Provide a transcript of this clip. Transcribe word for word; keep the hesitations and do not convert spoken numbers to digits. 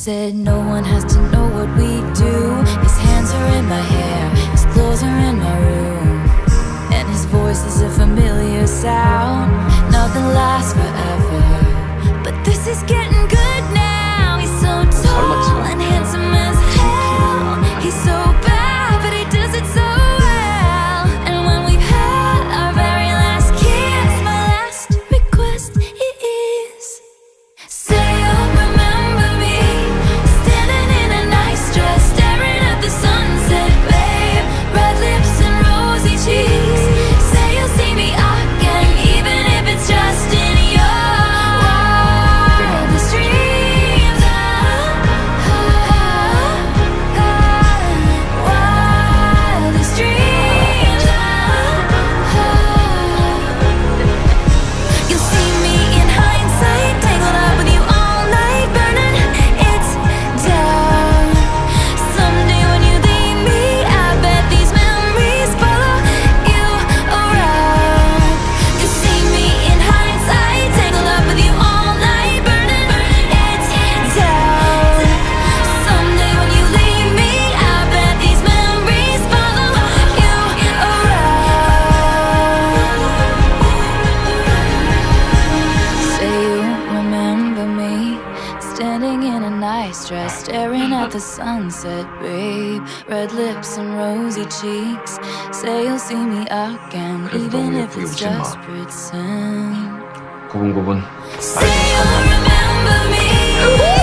said no one has to know what we do. His hands are in my hair, his clothes are in my room, and his voice is a familiar sound. Nothing lasts forever, but this is getting good now. He's so tall and handsome as hell. He's so bad, but he does it so well. And when we've had our very last kiss, my last request is, say you'll remember me, standing in a nice dress, staring at the sunset, babe. Red lips and rosy cheeks. Say you'll see me again, even if it's just in your wildest dreams. Wildest dreams. You'll see me in hindsight, tangled up with you all night, burning it down. Someday when you leave me, I bet these memories follow you around. You'll see me in hindsight, tangled up with you all night, burning it down. Someday when you leave me, I bet these memories follow you around. Say you remember me, standing in a nice dress, staring at the sunset, babe. Red lips and rosy cheeks. Say you'll see me again, even if it's just pretend. 고분고분. Say you'll remember me.